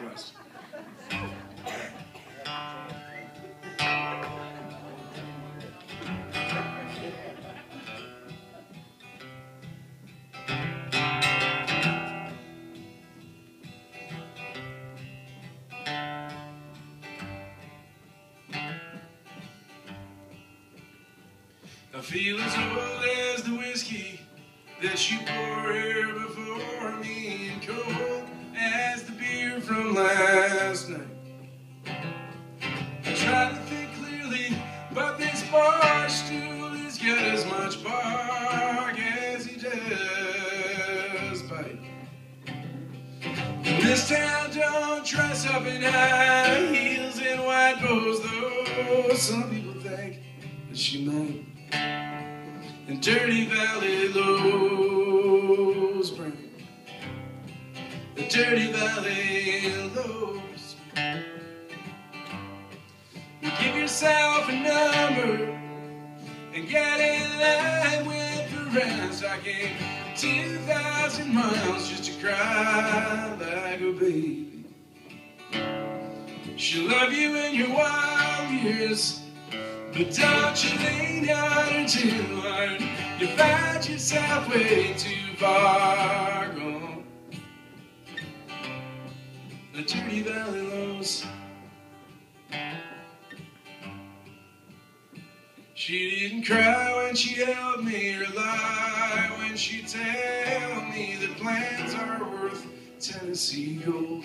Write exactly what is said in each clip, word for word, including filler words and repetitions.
Christ. I feel as old as the whiskey that you pour here before me, and cold as the beer from last night. I try to think clearly, but this bar stool has got as much bark as he does bite. This town don't dress up in high heels and white bows, though some people think that she might. And Dirty Valley Lows bring the Dirty Valley Lows. You give yourself a number and get in line with the rest. I came two thousand miles just to cry like a baby. She'll love you in your wild years, but don't you lean on her too hard. You find yourself way too far gone. The Dirty Valley Lows. She didn't cry when she held me, or lie when she tell me that plans are worth Tennessee gold.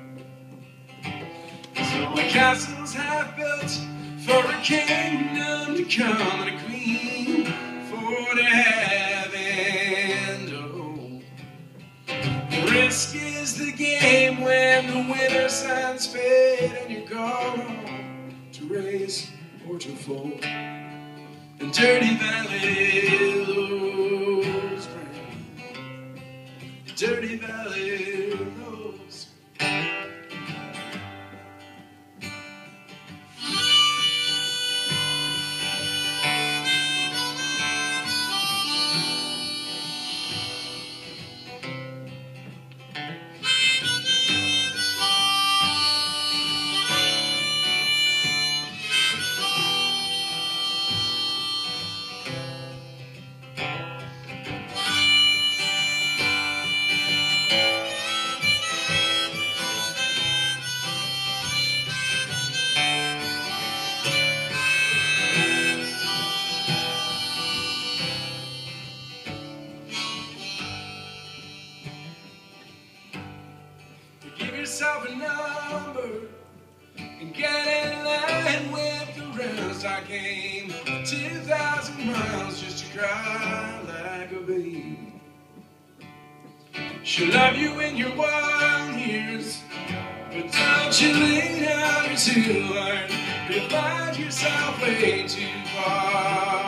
So my castle's half built for a kingdom to come, and a queen for to have and to hold. The risk is the game when the winter signs fade and you're called home to raise or to fold. And Dirty Valley Lows bring Dirty Valley Lows. Give yourself a number and get in line with the rest. I came two thousand miles just to cry like a baby. She'll love you in your wild years, but don't you lean on her too hard. You'll find yourself way too far.